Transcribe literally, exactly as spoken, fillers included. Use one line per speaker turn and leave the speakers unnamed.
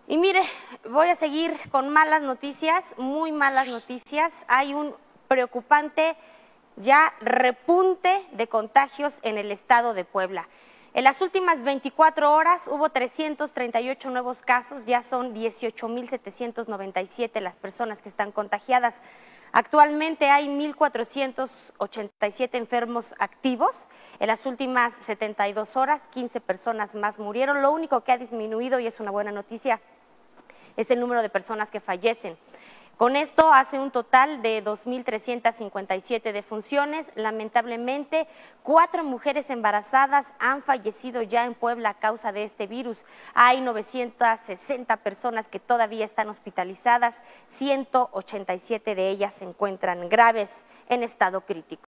Y mire, voy a seguir con malas noticias, muy malas noticias. Hay un preocupante ya repunte de contagios en el estado de Puebla. En las últimas veinticuatro horas hubo trescientos treinta y ocho nuevos casos, ya son dieciocho mil setecientos noventa y siete las personas que están contagiadas. Actualmente hay mil cuatrocientos ochenta y siete enfermos activos. En las últimas setenta y dos horas, quince personas más murieron. Lo único que ha disminuido, y es una buena noticia, es el número de personas que fallecen. Con esto hace un total de dos mil trescientas cincuenta y siete defunciones. Lamentablemente, cuatro mujeres embarazadas han fallecido ya en Puebla a causa de este virus. Hay novecientas sesenta personas que todavía están hospitalizadas, ciento ochenta y siete de ellas se encuentran graves en estado crítico.